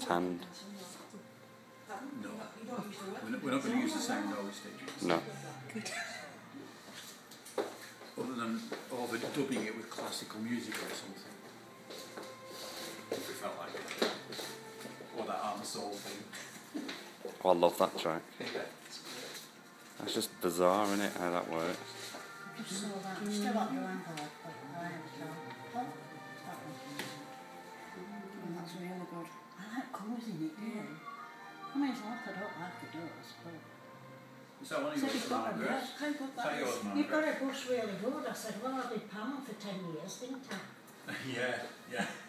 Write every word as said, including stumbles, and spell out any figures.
hand. No. We're not, we're not going to use the same noise stage. No. Good. Other than overdubbing it with classical music or something. If we felt like it. Or that Art and Soul thing. Oh, I love that track. That's just bizarre, isn't it, how that works? Just saw that. You still got your ankle, but I understand. Oh, that one. And that's really good. I like colours in it, do you? I mean, it's not I don't like it, does, but... Is that one of So yours, you've got a Margaret? brush. How good Is that that is. yours, You've got Margaret? a brush really good. I said, well, I did Pam for ten years, didn't I? Yeah, yeah.